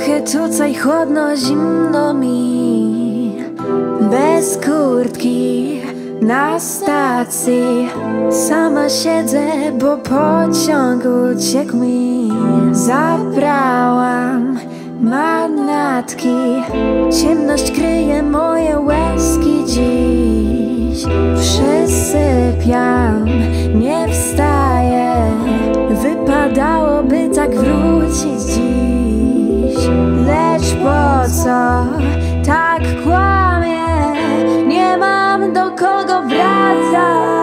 Trochę tutaj chłodno, zimno mi. Bez kurtki na stacji sama siedzę, bo pociąg uciekł mi. Zabrałam manatki, ciemność kryje moje łezki dziś. Przysypiam, nie wstaję, wypadałoby tak wrócić dziś. Lecz po co tak kłamie? Nie mam do kogo wracać.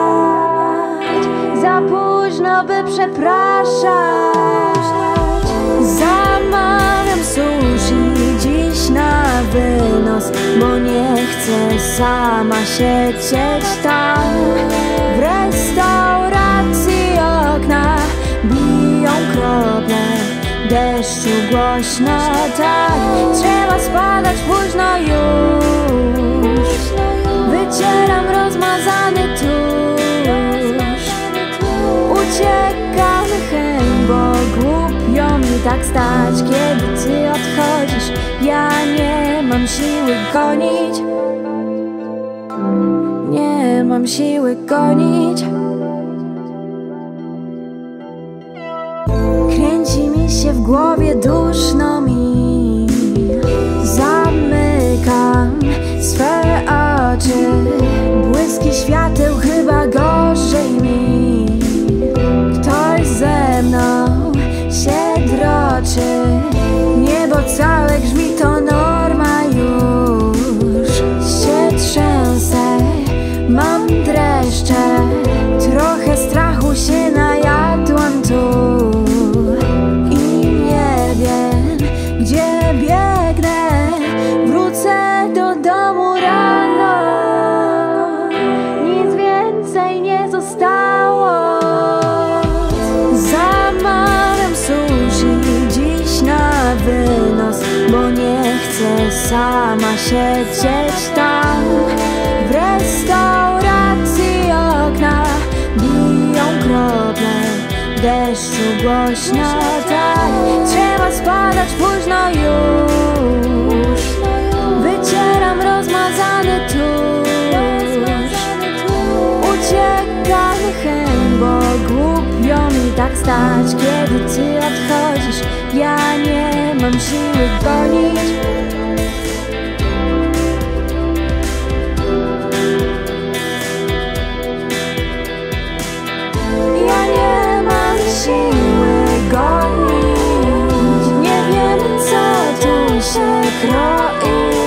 Za późno, by przepraszać. Zamawiam sushi dziś na wynos, bo nie chcę sama siedzieć tam. W restauracji okna biją krople deszczu głośno, tak. Trzeba spadać późno już. Wycieram rozmazany tusz. Uciekamy chęć, bo głupio mi tak stać, kiedy ty odchodzisz. Ja nie mam siły gonić. Nie mam siły gonić. Kręci mi się w głowie, duszno mi. Zamykam swe oczy, błyski świateł chyba gorzej mi. Ktoś ze mną się droczy, niebo całe grzmi, to norma już. Się trzęsę, mam dreszcze, trochę strachu się najadłam tu. I nie wiem, gdzie biegnę, wrócę do domu rano. Nic więcej nie zostało. Zamawiam sushi dziś na wynos, bo nie chcę sama siedzieć tam. W restauracji okna biją krople deszczu głośno, tak. Trzeba spadać późno już. Wycieram rozmazany tusz. Uciekamy chęć, bo głupio mi tak stać, kiedy ty odchodzisz. Ja nie mam siły gonić. Ja nie mam siły gonić. Nie wiem, co tu się kroi.